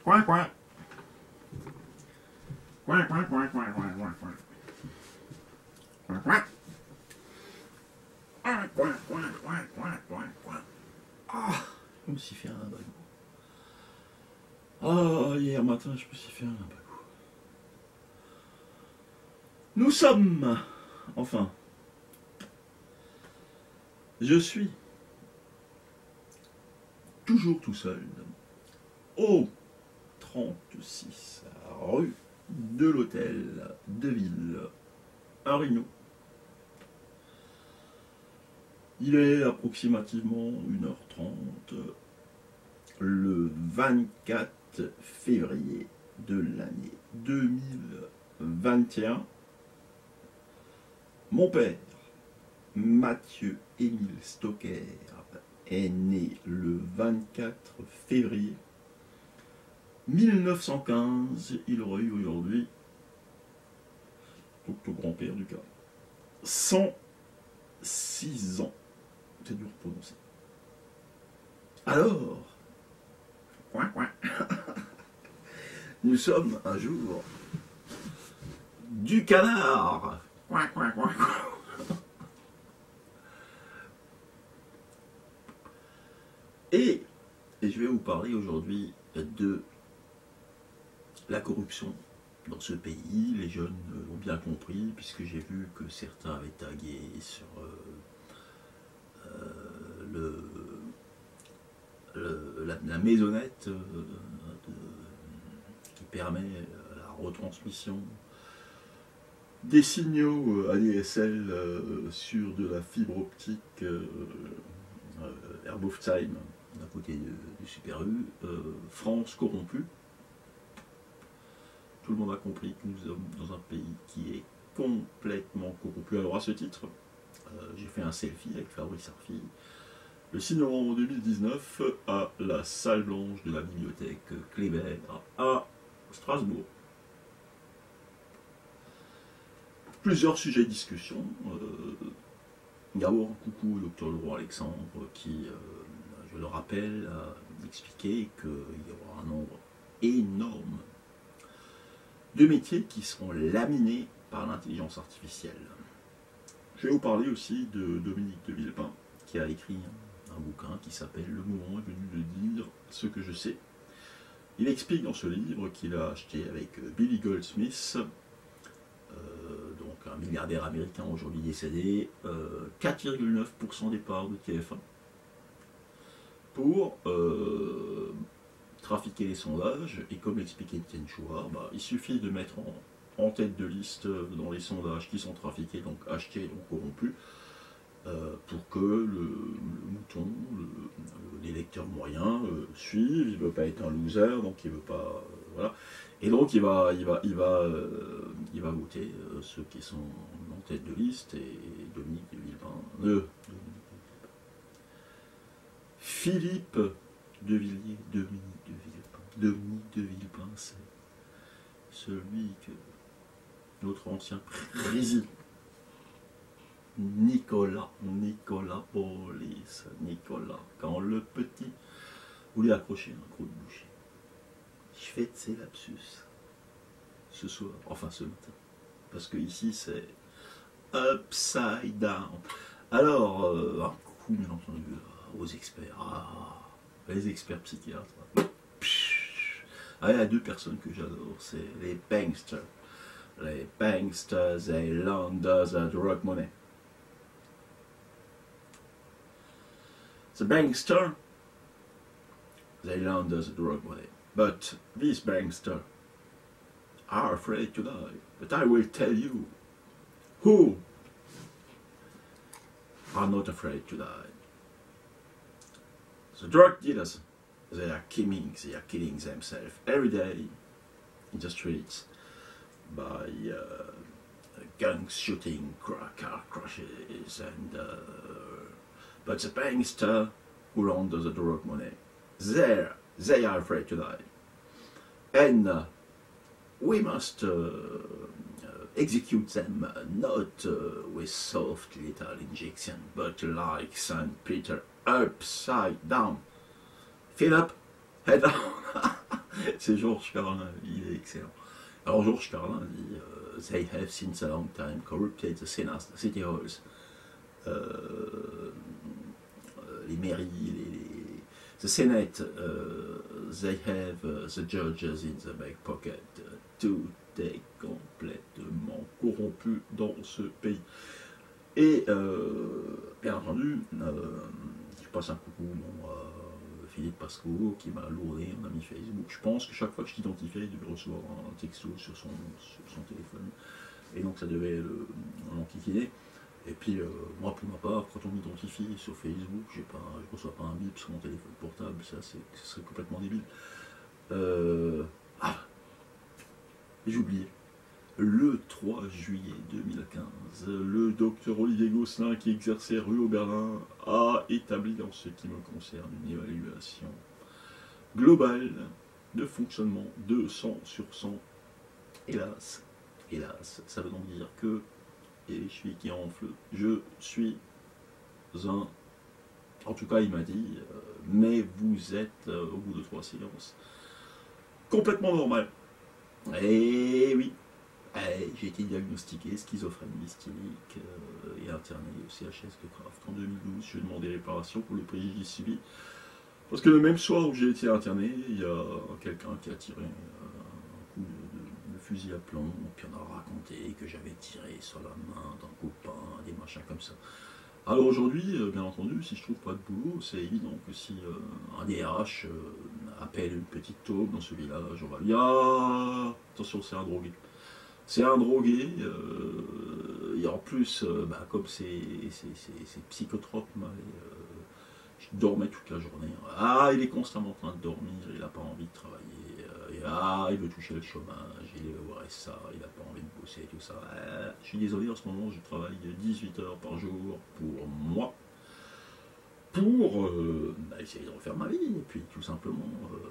Coin, coin. Coin, coin, coin, coin, coin, coin, coin. Coin, coin. Ah, coin, coin, coin, coin, coin, coin. Ah, je me suis fait un bagou. Ah, hier matin, je me suis fait un bagou. Nous sommes, enfin, je suis toujours tout seul au 36 rue de l'Hôtel de Ville à Rhino. Il est approximativement 1h30 le 24 février de l'année 2021. Mon père, Mathieu Émile Stocker, est né le 24 février 1915. Il aurait eu aujourd'hui, donc le grand-père du cas, 106 ans. C'est dur à prononcer. Alors, coin, coin. Nous sommes un jour du canard. Coin, coin, coin, coin. Et je vais vous parler aujourd'hui de la corruption dans ce pays. Les jeunes l'ont bien compris, puisque j'ai vu que certains avaient tagué sur la maisonnette qui permet la retransmission des signaux ADSL sur de la fibre optique Herboftsheim, à côté du Super U, France corrompue. Tout le monde a compris que nous sommes dans un pays qui est complètement corrompu. Alors à ce titre, j'ai fait un selfie avec Fabrice Arfi le 6 novembre 2019 à la salle blanche de la bibliothèque Kléber à Strasbourg. Plusieurs sujets de discussion. D'abord, coucou au docteur Leroy Alexandre qui, je le rappelle, a expliqué qu'il y aura un nombre énorme de métiers qui seront laminés par l'intelligence artificielle. Je vais vous parler aussi de Dominique de Villepin qui a écrit un bouquin qui s'appelle « Le moment est venu de dire ce que je sais ». Il explique dans ce livre qu'il a acheté avec Billy Goldsmith, donc un milliardaire américain aujourd'hui décédé, 4,9% des parts de TF1 pour trafiquer les sondages. Et comme l'expliquait Étienne Chouard, il suffit de mettre en tête de liste dans les sondages qui sont trafiqués, donc achetés, donc corrompus, pour que le mouton, l'électeur moyen suive. Il ne veut pas être un loser, donc il ne veut pas... voilà. Et donc il va voter ceux qui sont en tête de liste, et Dominique de Villepin, Philippe de Villiers, Dominique de Villepin, c'est celui que notre ancien président Nicolas Police, Nicolas, quand le petit voulait accrocher un croc de boucher. Je fais de ces lapsus ce soir, enfin ce matin, parce que ici c'est upside down. Alors, un coucou bien entendu aux experts, les experts psychiatres. Il y a deux personnes que j'adore, c'est les banksters. Les banksters, they launder the drug money. The bankster, they launder the drug money. But these banksters are afraid to die. But I will tell you who are not afraid to die. The drug dealers, they are killing themselves every day in the streets by gang shooting, car crashes, and but the bankster who launder the drug money, they are afraid to die, and we must execute them not with soft little injection, but like St. Peter, upside down. Fill up, head down. C'est Georges Carlin, il est excellent. Alors Georges Carlin dit They have since a long time corrupted the city halls. Les mairies, the Senate, they have the judges in the back pocket. Tout est complètement corrompu dans ce pays. Et bien entendu, je passe un coucou à Philippe Pasco qui m'a louré en ami Facebook. Je pense que chaque fois que je t'identifiais, il devait recevoir un texto sur son téléphone. Et donc ça devait l'enquiquiner. Et puis moi pour ma part, quand on m'identifie sur Facebook, je ne reçois pas un bip sur mon téléphone portable, ça ce serait complètement débile. J'ai oublié. Le 3 juillet 2015, le docteur Olivier Gosselin, qui exerçait rue Oberlin, a établi en ce qui me concerne une évaluation globale de fonctionnement de 100 sur 100. Hélas, ça veut donc dire que, et je suis qui enfle, je suis un... En tout cas, il m'a dit, mais vous êtes, au bout de 3 séances, complètement normal. Et oui. J'ai été diagnostiqué schizophrénie myasthenique et interné au CHS de Craft en 2012. Je demandé réparation pour le préjudice subi. Parce que le même soir où j'ai été interné, il y a quelqu'un qui a tiré un coup de fusil à plomb, puis on a raconté que j'avais tiré sur la main d'un copain, des machins comme ça. Alors aujourd'hui, bien entendu, si je trouve pas de boulot, c'est évident que si un DRH appelle une petite taupe dans ce village, on va dire ah, attention, c'est un drogué. C'est un drogué, et en plus, comme c'est psychotrope, je dormais toute la journée. Ah, il est constamment en train de dormir, il n'a pas envie de travailler. Il veut toucher le chômage, il veut voir ça, il n'a pas envie de bosser, tout ça. Je suis désolé, en ce moment, je travaille 18 heures par jour pour moi, pour essayer de refaire ma vie, et puis tout simplement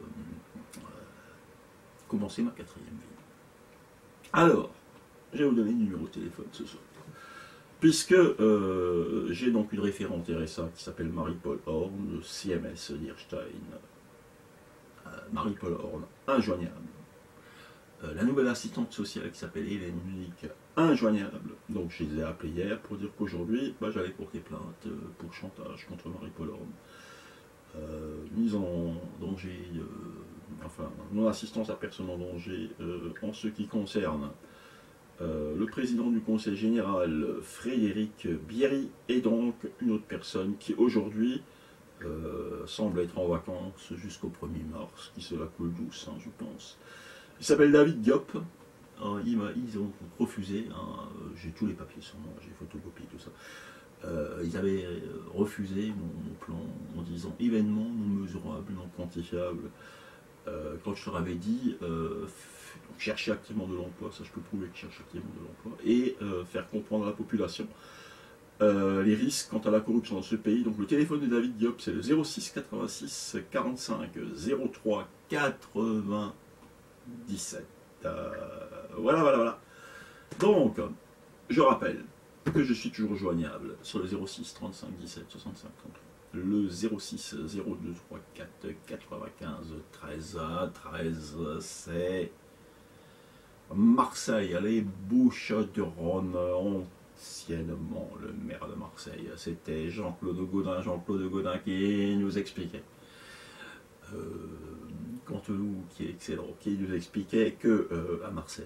commencer ma 4e vie. Alors, je vais vous donner le numéro de téléphone ce soir. Puisque j'ai donc une référente RSA qui s'appelle Marie-Paul Horn, de CMS Dierstein. Marie-Paul Horn, injoignable. La nouvelle assistante sociale qui s'appelle Hélène Munich, injoignable. Donc je les ai appelés hier pour dire qu'aujourd'hui, j'allais porter plainte pour chantage contre Marie-Paul Horn. Mise en danger, non-assistance à personne en danger en ce qui concerne le président du conseil général Frédéric Bierry et donc une autre personne qui aujourd'hui semble être en vacances jusqu'au 1er mars, qui se la coule douce, je pense. Il s'appelle David Diop. Ils ont refusé, j'ai tous les papiers sur moi, j'ai photocopié tout ça. Ils avaient refusé mon plan en disant événement non mesurable, non quantifiable. Quand je leur avais dit chercher activement de l'emploi, ça je peux prouver que je cherche activement de l'emploi, et faire comprendre à la population les risques quant à la corruption dans ce pays. Donc le téléphone de David Diop, c'est le 06 86 45 03 97. Voilà. Donc, je rappelle que je suis toujours joignable sur le 06 35 17 65 33. Le 06 02 34 95 13 c'est Marseille, les Bouches-du-Rhône, anciennement le maire de Marseille. C'était Jean-Claude Gaudin qui nous expliquait, Canteloup qui est excellent, qui nous expliquait que à Marseille,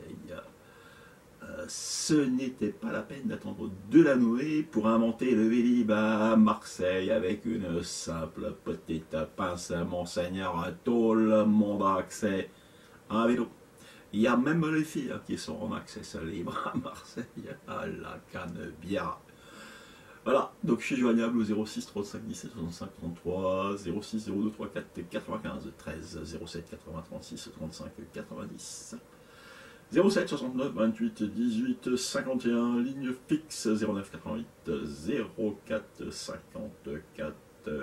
ce n'était pas la peine d'attendre Delanoë pour inventer le Vélib à Marseille avec une simple petite pince Monseigneur à tout le monde a accès à un vélo. Il y a même les filles qui sont en accès libre à Marseille à la Canebière. Voilà, donc je suis joignable au 06 35 17 65 33, 06 02 34 95 13, 07 80 36 35 90. 07 69 28 18 51, ligne fixe 09 88 04 54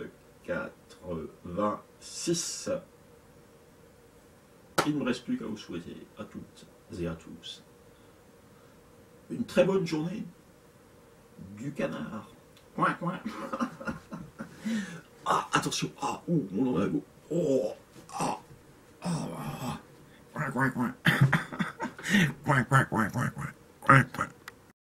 86. Il ne me reste plus qu'à vous souhaiter à toutes et à tous une très bonne journée du canard. Coin. Attention, mon nom est Coin, coin, coin. Coin, coin, coin, coin, coin. Coin, coin.